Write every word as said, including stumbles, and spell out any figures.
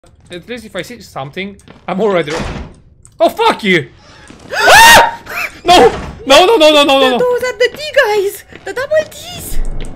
At least if I see something, I'm already. Oh fuck you! Ah! No! No! No! No! No! No! No! Those are the D guys. The double Ds.